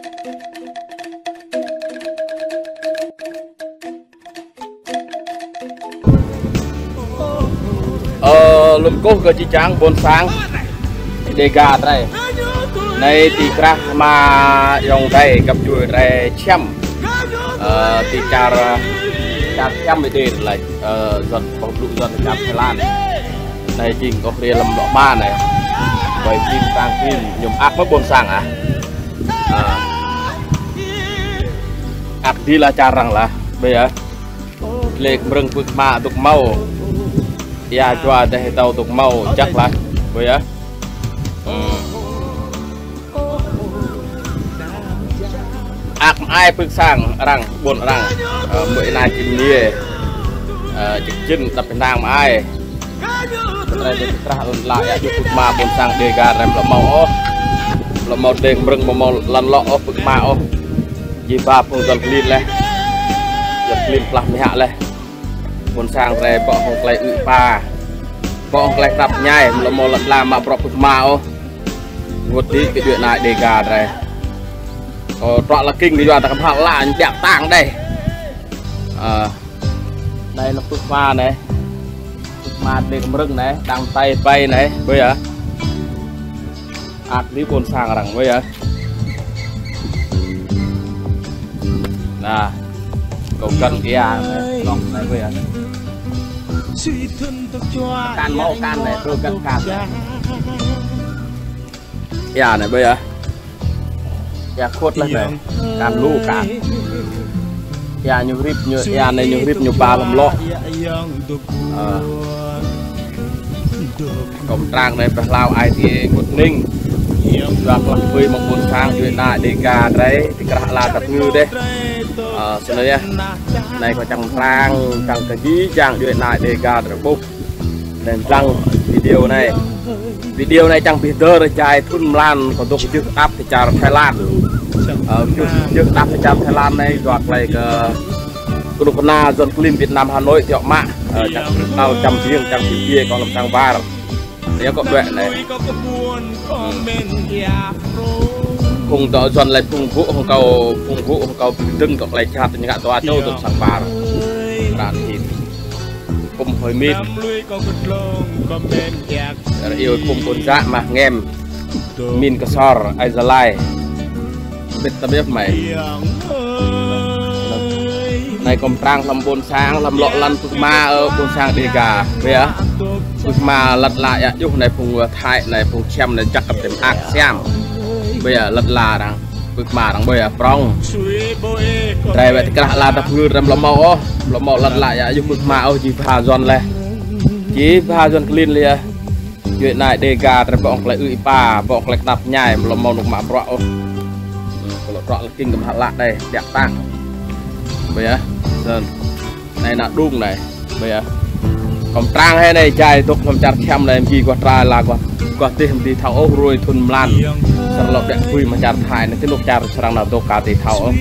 lùm cố cơ chỉ trắng bốn sáng đề gà đây này thì ra mà dòng đây gặp chuột đây chăm thì cả chăm thì là dần bóng lụi dần chăm Thái Lan này chỉ có kia làm lọ ba này bởi phim sang phim nhầm ác mất bốn sáng ác đi là cha rằng là bây giờ lệ rừng vực mà tục màu ya cho để tàu tục màu chắc là bây giờ ác ai bước sang rằng buồn rằng mỗi này chim nia trực chân tập bên đang ai đây thì ra lại giúp bước mà buồn sang đề gà rem là màu đen rừng màu lần lọ bước mà gì ba phương dần lên này dần lên làm hạ này buồn sang rồi bỏ hộp lại ư pa bỏ hộp lại tập nhai là một lần làm mà bỏ bước mà một tí cái chuyện này đề gà rồi trọ là kinh thì do ta cầm hạt là đẹp tàng đây đây là bước ma này bước ma để cầm rừng này đang tay bay này bây giờ đi buồn sang rằng bây giờ nè cậu cần kia này lọc này bây giờ can máu can này tôi cần can kia này bây giờ ya khuất lên này can lu can ya nhiều rip nhiều ya này nhiều rip nhiều ba làm lo cổng trang này phải lao ai thì một ninh và còn với một cuốn sang chuyện đại đề gà đấy thì cả là tập ngư đây xin lỗi này có chẳng trang chẳng cái gì chẳng chuyện đại đề gà rồi bốc đèn răng video này chẳng Peter rồi trai thun lan còn tôi chưa đáp thì chào Thái Lan chưa đáp thì chào Thái Lan này đoạt lại cái đồ na dân clean Việt Nam Hà Nội thì họ mạ chẳng tao chăm riêng chẳng kia còn làm sang ba rồi đấy có đoạn này cùng đó dần lại phùng vũ không cầu tưng cộng lại chặt những gã toa châu từ sang ba đàn thịt cùng hồi mít yêu cùng con dạ mà ngem min cái sor ai giờ lai biết ta biết mày này còn trang làm bồn sáng làm lọ lăn phun ma ở bồn sang đề gà về á phun ma lật lại ạ lúc này phun thái này phun xem này chắc gặp điểm ác xem bây giờ lật là rằng phun ma rằng bây giờ prong đây vậy thì cái là tập ngư làm lọ màu lật lại ạ lúc phun ma ở chỉ pha giòn này chỉ pha giòn clean liền chuyện này đề gà rồi bọn lại ư pa bọn lại tập nhảy lọ màu nục mạ prọ là kinh cầm hạt lạ đây đẹp tăng bây giờ này là đung này bây giờ còn trang hay này chạy tục làm chặt xem này gì qua trai là qua tiền thì tháo rồi thun lan sau lọc đẹp vui mà chặt hại này cái lúc chặt sang nào tôi cả thì tháo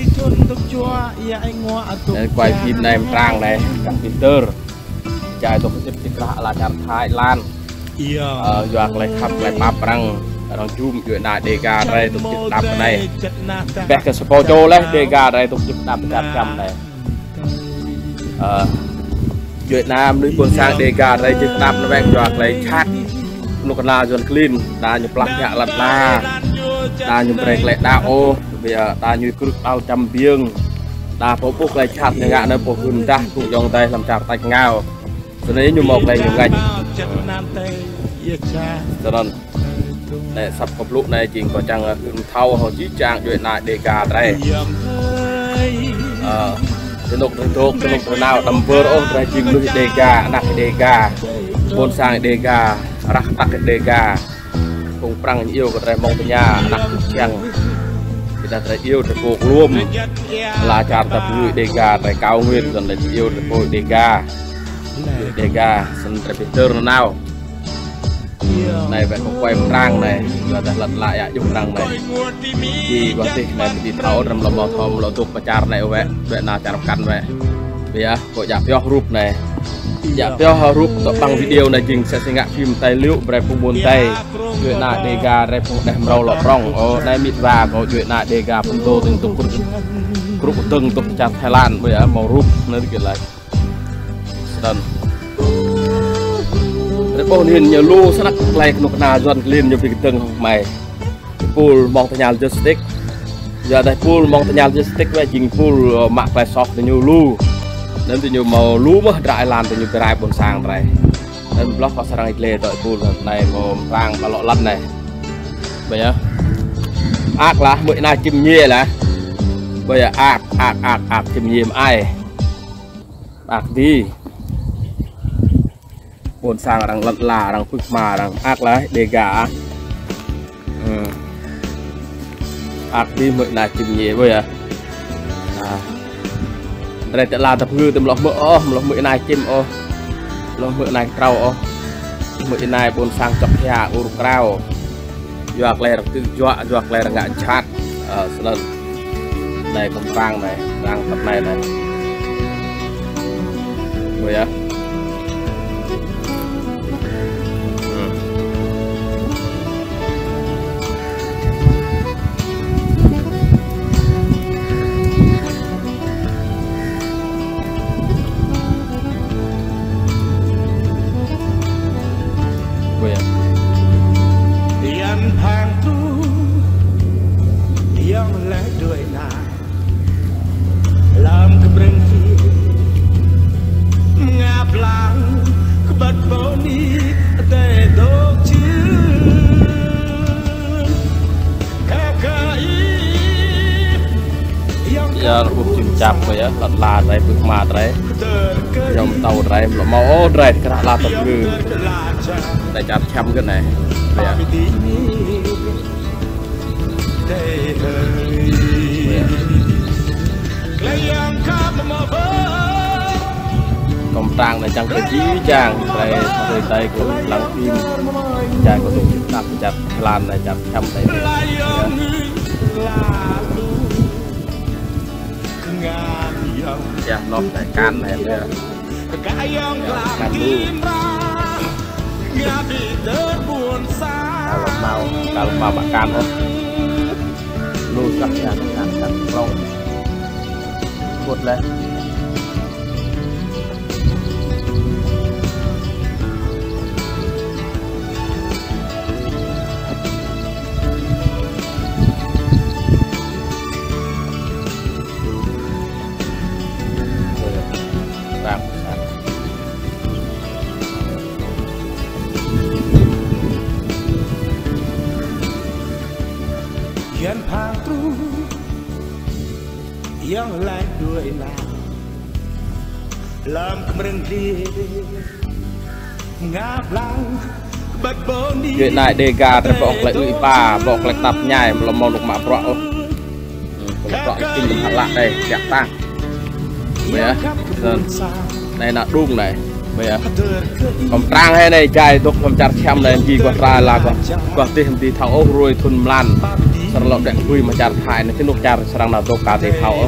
quay phim này trang này các Peter chạy tục tiếp là chặt hại lan doạc lại khắp lại map răng đang zoom chuyện đại đề gà đây tục chụp đạp này bẹt cái sport cho lấy đề gà đây tục chụp đạp trăm này Việt Nam đi buôn sang đề gà đây chụp đạp nó vẹn doạc lấy chat lúc là dần clean đã nhập lắc nhạ lật la đã nhập break lại đa ô bây giờ đã nhập cực ao trăm biếng đã phố bốc lại chat như gạ nơi phố hùn ra cùng dòng tay làm chạp tạch ngao cho nên như một này nhiều ngành cho nên để sắp cặp lúc này chỉ có chẳng thâu họ chỉ trang chuyện lại đề gà đây cái nục nào tầm vừa ôm ra chỉ nuôi đề gà nặng đề gà bôn sang đề gà rắc tắc đề gà cùng prang yêu của trai mong nhà nặng chẳng người ta trai yêu trai cuộc luôn là chạm tập nuôi đề gà trai cao nguyên dần là yêu trai bôi đề gà sân trai Peter nào này phải không quay răng này và ta lật lại ạ dùng răng này gì có thể này đi tháo rầm lồng màu thom lỗ tục và char này vậy nào char cắn vậy bây giờ có giảm cho group này dạ theo rút bằng video này chừng sẽ ngã phim tài liệu về phục buồn tay chuyện là đề gà về phục đẹp rau lọt rong ở đây mịt và có chuyện là đề gà phần tô từng tục group từng tục chặt Thái Lan bây giờ màu rút nơi kiểu này dần để bao nhiêu nhiều lu sẽ lại nộp nào dần liền nhiều việc từng mày pool mong thay nhà logistic giờ đây pool mong thay nhà logistic về chừng pool mạng phải shop thì nhiều lu nên thì nhiều màu lú mới đại làm thì nhiều cái rai bồn sang này nên blog có sang lệ tội pool này màu vàng và lọ lăn này bây giờ ác là mỗi nay chim nhie là bây giờ ác chim nhie ai ác đi bồn sang đang lật là đang phức mà đang ác là đề gà ác đi mỗi nay chim nhie bây giờ đây là tập ngư tầm lọc mỡ này chim lọc mỡ này trâu mỡ này bồn sang chọc nhà ur trâu doạc lè từ doạc lè ngã chát sân này con vang này đang tập này rồi á giờ buộc chìm chạp vậy á lật là đây bước mà đấy dòng tàu đây là máu đây cái là tập ngư đây chạp chăm cái này công trang này chẳng phải chí chàng đây từ đây của lăng phim chàng có tổ chức tập chặt lan này chặt chăm đây dạ nó tại can này đây can lu kalau mau makan lu sắc nhà can rong buat lên Kian patru yang lain dua ilah lam kemerenggi ngaplang bật boni chuyện này đề gà thì bọc lại ui ba bọc lại tập nhảy là màu lục mạ bọ bọ kinh được hạt lạ đây đẹp ta bây giờ này là đung này bây giờ còn trang hay này chạy tục làm chặt xem này gì còn ra là còn tiền thì thằng ốc rồi thun lan sờ lọt đẹp vui mà chặt hại nó cái nút chặt sang nào tục cả thể thao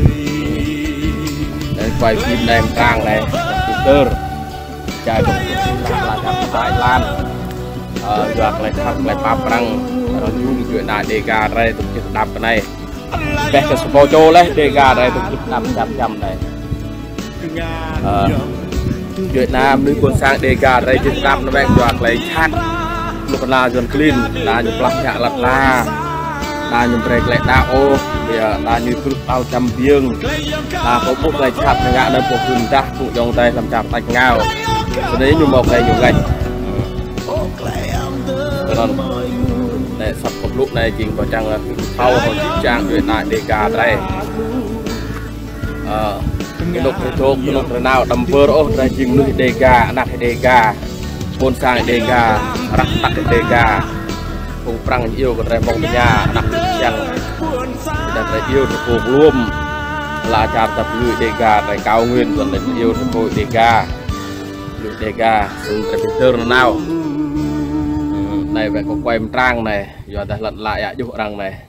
đây quay phim này trang này computer chạy tục là chặt Thái Lan giặc lại thắt lại pa prang nhung chuyện này đề gà đây tục chặt đạp cái này bé cái sport cho lấy đề gà đây tục chặt đạp chăm này Việt Nam nữ quân sang đề gà đây trên đạp nó bèn giặc lại chặt lúc là dần clean là những plak nhạc lật la là những break lại đa ô là như cứ bao trăm viếng là có một lại chặt ngã nơi một vùng ta cũng trong tay làm chặt tay ngao đấy như một này nhiều gạch để sắp một lúc này chỉ có chăng thâu còn chỉ trang chuyện lại đề gà đây cái lúc này thuộc cái lúc nào đầm vơ đó đây chừng nuôi đề gà nạt đề gà bồn sang đề gà rắc tắc đề gà cùng prang yêu của trai mong nhà nặng chăng để trai yêu được cuộc luôn là chạm tập lưỡi đề gà trai cao nguyên còn để yêu được cội đề gà lưỡi đề gà dùng trai Peter nào này phải có quay trang này giờ ta lật lại ạ dụng rằng này